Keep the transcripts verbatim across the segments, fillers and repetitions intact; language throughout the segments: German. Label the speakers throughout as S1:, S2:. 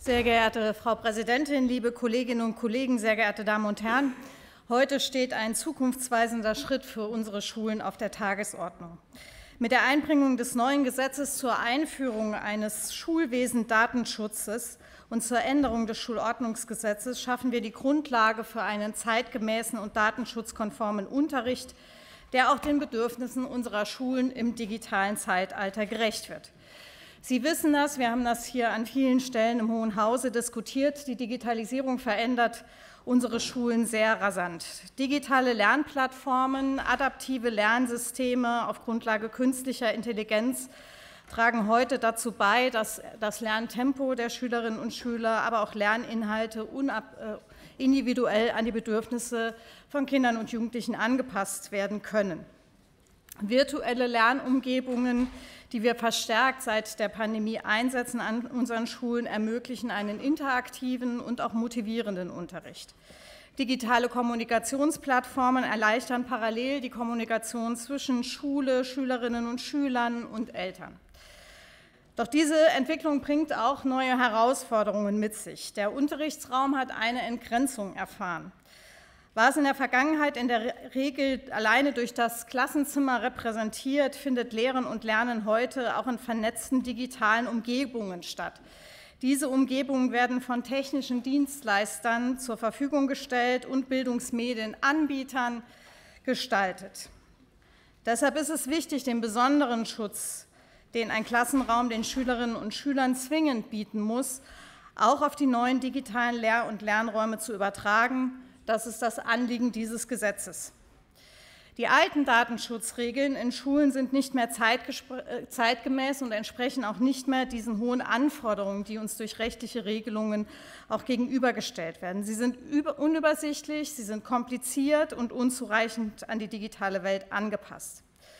S1: Sehr geehrte Frau Präsidentin, liebe Kolleginnen und Kollegen, sehr geehrte Damen und Herren! Heute steht ein zukunftsweisender Schritt für unsere Schulen auf der Tagesordnung. Mit der Einbringung des neuen Gesetzes zur Einführung eines Schulwesen-Datenschutzes und zur Änderung des Schulordnungsgesetzes schaffen wir die Grundlage für einen zeitgemäßen und datenschutzkonformen Unterricht, der auch den Bedürfnissen unserer Schulen im digitalen Zeitalter gerecht wird. Sie wissen das, wir haben das hier an vielen Stellen im Hohen Hause diskutiert. Die Digitalisierung verändert unsere Schulen sehr rasant. Digitale Lernplattformen, adaptive Lernsysteme auf Grundlage künstlicher Intelligenz tragen heute dazu bei, dass das Lerntempo der Schülerinnen und Schüler, aber auch Lerninhalte individuell an die Bedürfnisse von Kindern und Jugendlichen angepasst werden können. Virtuelle Lernumgebungen, die wir verstärkt seit der Pandemie einsetzen an unseren Schulen, ermöglichen einen interaktiven und auch motivierenden Unterricht. Digitale Kommunikationsplattformen erleichtern parallel die Kommunikation zwischen Schule, Schülerinnen und Schülern und Eltern. Doch diese Entwicklung bringt auch neue Herausforderungen mit sich. Der Unterrichtsraum hat eine Entgrenzung erfahren. War es in der Vergangenheit in der Regel alleine durch das Klassenzimmer repräsentiert, findet Lehren und Lernen heute auch in vernetzten digitalen Umgebungen statt. Diese Umgebungen werden von technischen Dienstleistern zur Verfügung gestellt und Bildungsmedienanbietern gestaltet. Deshalb ist es wichtig, den besonderen Schutz, den ein Klassenraum den Schülerinnen und Schülern zwingend bieten muss, auch auf die neuen digitalen Lehr- und Lernräume zu übertragen. Das ist das Anliegen dieses Gesetzes. Die alten Datenschutzregeln in Schulen sind nicht mehr zeitgemäß und entsprechen auch nicht mehr diesen hohen Anforderungen, die uns durch rechtliche Regelungen auch gegenübergestellt werden. Sie sind unübersichtlich, sie sind kompliziert und unzureichend an die digitale Welt angepasst.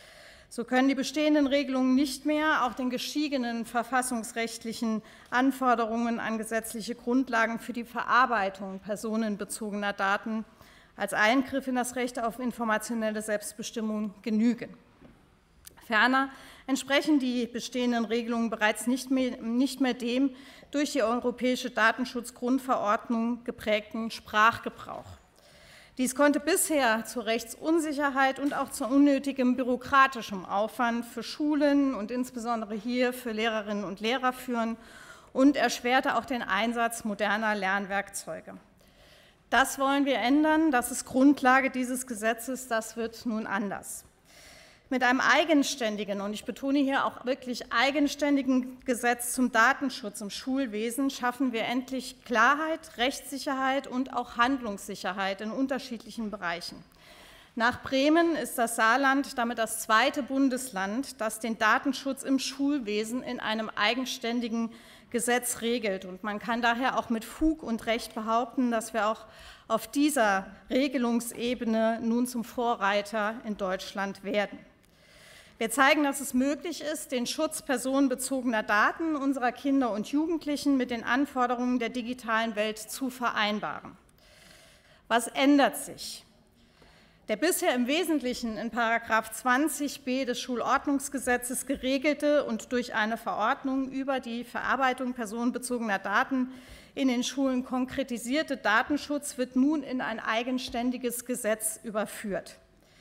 S1: So können die bestehenden Regelungen nicht mehr auch den gestiegenen verfassungsrechtlichen Anforderungen an gesetzliche Grundlagen für die Verarbeitung personenbezogener Daten als Eingriff in das Recht auf informationelle Selbstbestimmung genügen. Ferner entsprechen die bestehenden Regelungen bereits nicht mehr, nicht mehr dem durch die Europäische Datenschutzgrundverordnung geprägten Sprachgebrauch. Dies konnte bisher zu Rechtsunsicherheit und auch zu unnötigem bürokratischem Aufwand für Schulen und insbesondere hier für Lehrerinnen und Lehrer führen und erschwerte auch den Einsatz moderner Lernwerkzeuge. Das wollen wir ändern, das ist Grundlage dieses Gesetzes, das wird nun anders. Mit einem eigenständigen, und ich betone hier auch wirklich eigenständigen Gesetz zum Datenschutz im Schulwesen schaffen wir endlich Klarheit, Rechtssicherheit und auch Handlungssicherheit in unterschiedlichen Bereichen. Nach Bremen ist das Saarland damit das zweite Bundesland, das den Datenschutz im Schulwesen in einem eigenständigen Gesetz regelt. Und man kann daher auch mit Fug und Recht behaupten, dass wir auch auf dieser Regelungsebene nun zum Vorreiter in Deutschland werden. Wir zeigen, dass es möglich ist, den Schutz personenbezogener Daten unserer Kinder und Jugendlichen mit den Anforderungen der digitalen Welt zu vereinbaren. Was ändert sich? Der bisher im Wesentlichen in Paragraph zwanzig b des Schulordnungsgesetzes geregelte und durch eine Verordnung über die Verarbeitung personenbezogener Daten in den Schulen konkretisierte Datenschutz wird nun in ein eigenständiges Gesetz überführt.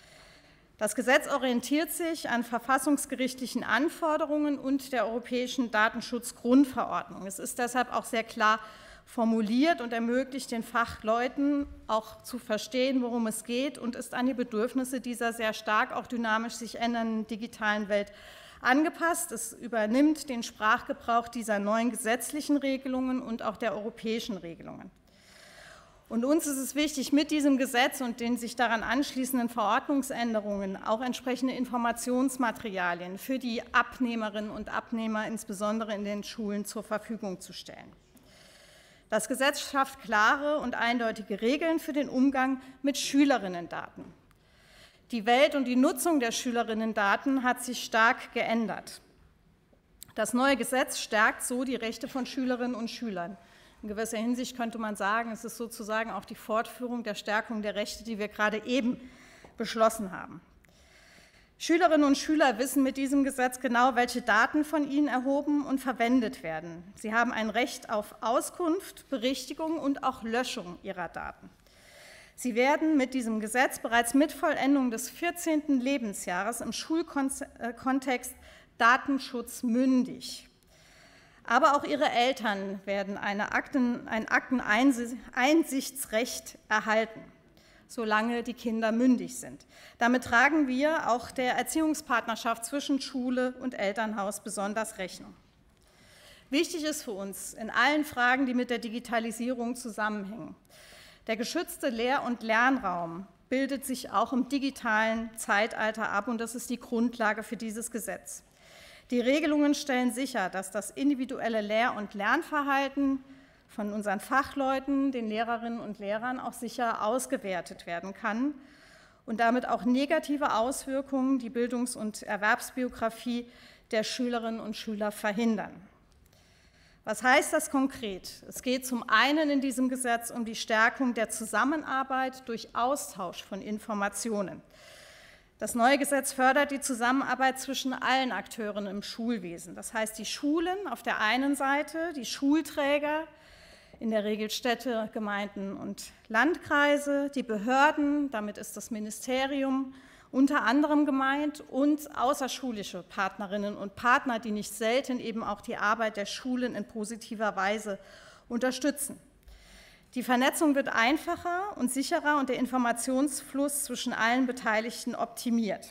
S1: Das Gesetz orientiert sich an verfassungsgerichtlichen Anforderungen und der Europäischen Datenschutzgrundverordnung. Es ist deshalb auch sehr klar formuliert und ermöglicht den Fachleuten auch zu verstehen, worum es geht, und ist an die Bedürfnisse dieser sehr stark auch dynamisch sich ändernden digitalen Welt angepasst. Es übernimmt den Sprachgebrauch dieser neuen gesetzlichen Regelungen und auch der europäischen Regelungen. Und uns ist es wichtig, mit diesem Gesetz und den sich daran anschließenden Verordnungsänderungen auch entsprechende Informationsmaterialien für die Abnehmerinnen und Abnehmer, insbesondere in den Schulen, zur Verfügung zu stellen. Das Gesetz schafft klare und eindeutige Regeln für den Umgang mit Schülerinnendaten. Die Welt und die Nutzung der Schülerinnendaten hat sich stark geändert. Das neue Gesetz stärkt so die Rechte von Schülerinnen und Schülern. In gewisser Hinsicht könnte man sagen, es ist sozusagen auch die Fortführung der Stärkung der Rechte, die wir gerade eben beschlossen haben. Schülerinnen und Schüler wissen mit diesem Gesetz genau, welche Daten von ihnen erhoben und verwendet werden. Sie haben ein Recht auf Auskunft, Berichtigung und auch Löschung ihrer Daten. Sie werden mit diesem Gesetz bereits mit Vollendung des vierzehnten Lebensjahres im Schulkontext datenschutzmündig. Aber auch ihre Eltern werden eine Akten, ein Akteneinsichtsrecht erhalten, solange die Kinder mündig sind. Damit tragen wir auch der Erziehungspartnerschaft zwischen Schule und Elternhaus besonders Rechnung. Wichtig ist für uns in allen Fragen, die mit der Digitalisierung zusammenhängen: Der geschützte Lehr- und Lernraum bildet sich auch im digitalen Zeitalter ab, und das ist die Grundlage für dieses Gesetz. Die Regelungen stellen sicher, dass das individuelle Lehr- und Lernverhalten von unseren Fachleuten, den Lehrerinnen und Lehrern, auch sicher ausgewertet werden kann und damit auch negative Auswirkungen, die Bildungs- und Erwerbsbiografie der Schülerinnen und Schüler verhindern. Was heißt das konkret? Es geht zum einen in diesem Gesetz um die Stärkung der Zusammenarbeit durch Austausch von Informationen. Das neue Gesetz fördert die Zusammenarbeit zwischen allen Akteuren im Schulwesen. Das heißt, die Schulen auf der einen Seite, die Schulträger, in der Regel Städte, Gemeinden und Landkreise, die Behörden, damit ist das Ministerium unter anderem gemeint, und außerschulische Partnerinnen und Partner, die nicht selten eben auch die Arbeit der Schulen in positiver Weise unterstützen. Die Vernetzung wird einfacher und sicherer und der Informationsfluss zwischen allen Beteiligten optimiert.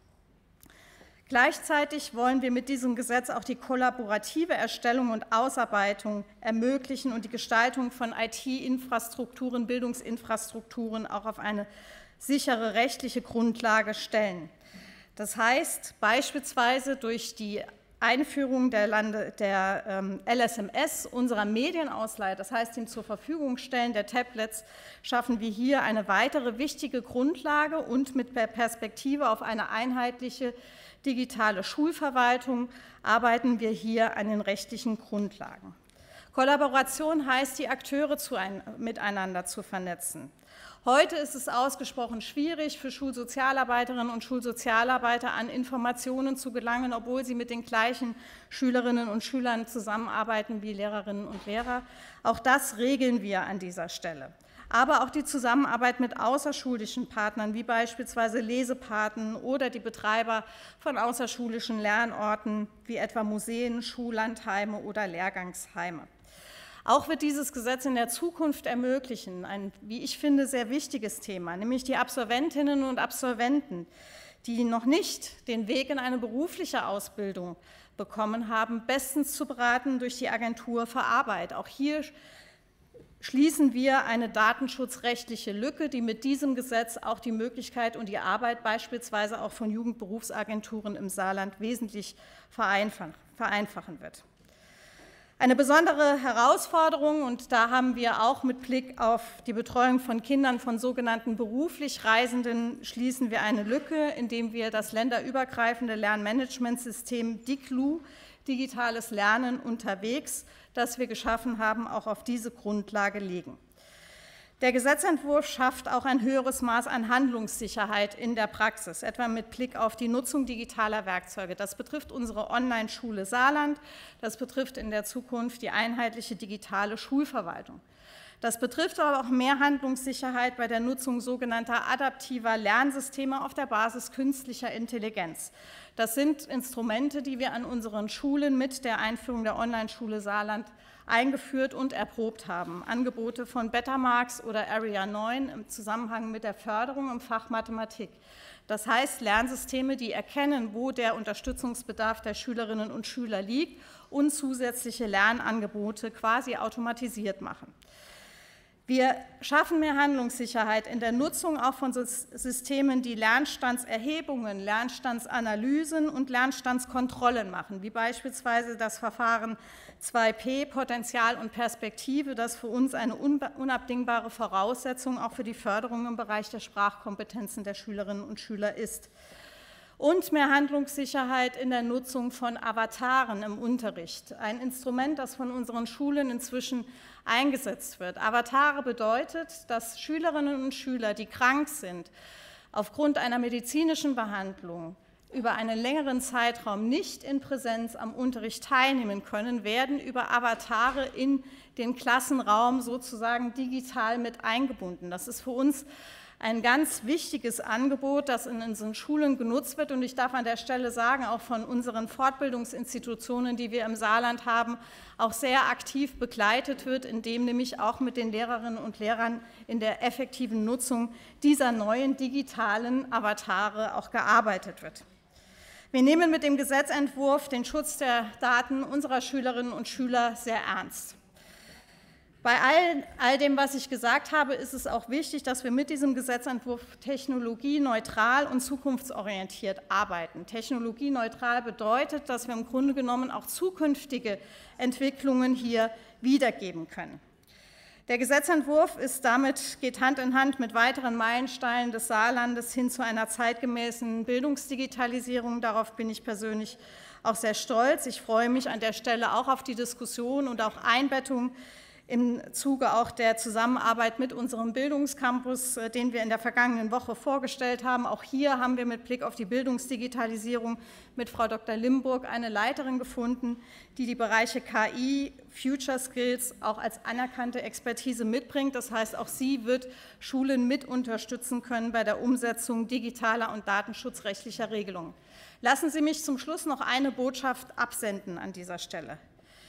S1: Gleichzeitig wollen wir mit diesem Gesetz auch die kollaborative Erstellung und Ausarbeitung ermöglichen und die Gestaltung von I T-Infrastrukturen, Bildungsinfrastrukturen auch auf eine sichere rechtliche Grundlage stellen. Das heißt beispielsweise durch die Einführung der, Lande, der ähm, L S M S, unserer Medienausleihe, das heißt dem zur Verfügung stellen der Tablets, schaffen wir hier eine weitere wichtige Grundlage, und mit der Perspektive auf eine einheitliche digitale Schulverwaltung arbeiten wir hier an den rechtlichen Grundlagen. Kollaboration heißt, die Akteure zu ein, miteinander zu vernetzen. Heute ist es ausgesprochen schwierig für Schulsozialarbeiterinnen und Schulsozialarbeiter, an Informationen zu gelangen, obwohl sie mit den gleichen Schülerinnen und Schülern zusammenarbeiten wie Lehrerinnen und Lehrer. Auch das regeln wir an dieser Stelle. Aber auch die Zusammenarbeit mit außerschulischen Partnern, wie beispielsweise Lesepaten oder die Betreiber von außerschulischen Lernorten, wie etwa Museen, Schullandheime oder Lehrgangsheime. Auch wird dieses Gesetz in der Zukunft ermöglichen, ein, wie ich finde, sehr wichtiges Thema, nämlich die Absolventinnen und Absolventen, die noch nicht den Weg in eine berufliche Ausbildung bekommen haben, bestens zu beraten durch die Agentur für Arbeit. Auch hier schließen wir eine datenschutzrechtliche Lücke, die mit diesem Gesetz auch die Möglichkeit und die Arbeit beispielsweise auch von Jugendberufsagenturen im Saarland wesentlich vereinfachen wird. Eine besondere Herausforderung, und da haben wir auch mit Blick auf die Betreuung von Kindern von sogenannten beruflich Reisenden, schließen wir eine Lücke, indem wir das länderübergreifende Lernmanagementsystem D I C L U, digitales Lernen unterwegs, das wir geschaffen haben, auch auf diese Grundlage legen. Der Gesetzentwurf schafft auch ein höheres Maß an Handlungssicherheit in der Praxis, etwa mit Blick auf die Nutzung digitaler Werkzeuge. Das betrifft unsere Online-Schule Saarland, das betrifft in der Zukunft die einheitliche digitale Schulverwaltung. Das betrifft aber auch mehr Handlungssicherheit bei der Nutzung sogenannter adaptiver Lernsysteme auf der Basis künstlicher Intelligenz. Das sind Instrumente, die wir an unseren Schulen mit der Einführung der Online-Schule Saarland eingeführt und erprobt haben. Angebote von Betamax oder Area neun im Zusammenhang mit der Förderung im Fach Mathematik. Das heißt, Lernsysteme, die erkennen, wo der Unterstützungsbedarf der Schülerinnen und Schüler liegt und zusätzliche Lernangebote quasi automatisiert machen. Wir schaffen mehr Handlungssicherheit in der Nutzung auch von Systemen, die Lernstandserhebungen, Lernstandsanalysen und Lernstandskontrollen machen, wie beispielsweise das Verfahren zwei P, Potenzial und Perspektive, das für uns eine unabdingbare Voraussetzung auch für die Förderung im Bereich der Sprachkompetenzen der Schülerinnen und Schüler ist. Und mehr Handlungssicherheit in der Nutzung von Avataren im Unterricht, ein Instrument, das von unseren Schulen inzwischen eingesetzt wird. Avatare bedeutet, dass Schülerinnen und Schüler, die krank sind, aufgrund einer medizinischen Behandlung über einen längeren Zeitraum nicht in Präsenz am Unterricht teilnehmen können, werden über Avatare in den Klassenraum sozusagen digital mit eingebunden. Das ist für uns ein ganz wichtiges Angebot, das in unseren Schulen genutzt wird. Und ich darf an der Stelle sagen, auch von unseren Fortbildungsinstitutionen, die wir im Saarland haben, auch sehr aktiv begleitet wird, indem nämlich auch mit den Lehrerinnen und Lehrern in der effektiven Nutzung dieser neuen digitalen Avatare auch gearbeitet wird. Wir nehmen mit dem Gesetzentwurf den Schutz der Daten unserer Schülerinnen und Schüler sehr ernst. Bei all, all dem, was ich gesagt habe, ist es auch wichtig, dass wir mit diesem Gesetzentwurf technologieneutral und zukunftsorientiert arbeiten. Technologieneutral bedeutet, dass wir im Grunde genommen auch zukünftige Entwicklungen hier wiedergeben können. Der Gesetzentwurf ist damit, geht Hand in Hand mit weiteren Meilensteinen des Saarlandes hin zu einer zeitgemäßen Bildungsdigitalisierung. Darauf bin ich persönlich auch sehr stolz. Ich freue mich an der Stelle auch auf die Diskussion und auch Einbettung im Zuge auch der Zusammenarbeit mit unserem Bildungscampus, den wir in der vergangenen Woche vorgestellt haben. Auch hier haben wir mit Blick auf die Bildungsdigitalisierung mit Frau Doktor Limburg eine Leiterin gefunden, die die Bereiche K I, Future Skills auch als anerkannte Expertise mitbringt. Das heißt, auch sie wird Schulen mit unterstützen können bei der Umsetzung digitaler und datenschutzrechtlicher Regelungen. Lassen Sie mich zum Schluss noch eine Botschaft absenden an dieser Stelle.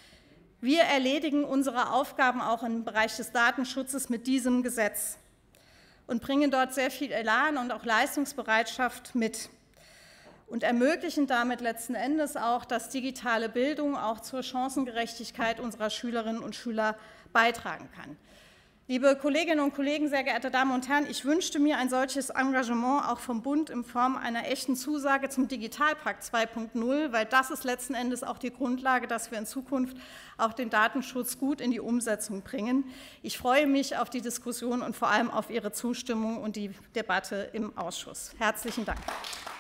S1: Wir erledigen unsere Aufgaben auch im Bereich des Datenschutzes mit diesem Gesetz und bringen dort sehr viel Elan und auch Leistungsbereitschaft mit und ermöglichen damit letzten Endes auch, dass digitale Bildung auch zur Chancengerechtigkeit unserer Schülerinnen und Schüler beitragen kann. Liebe Kolleginnen und Kollegen, sehr geehrte Damen und Herren, ich wünschte mir ein solches Engagement auch vom Bund in Form einer echten Zusage zum Digitalpakt zwei Punkt null, weil das ist letzten Endes auch die Grundlage, dass wir in Zukunft auch den Datenschutz gut in die Umsetzung bringen. Ich freue mich auf die Diskussion und vor allem auf Ihre Zustimmung und die Debatte im Ausschuss. Herzlichen Dank.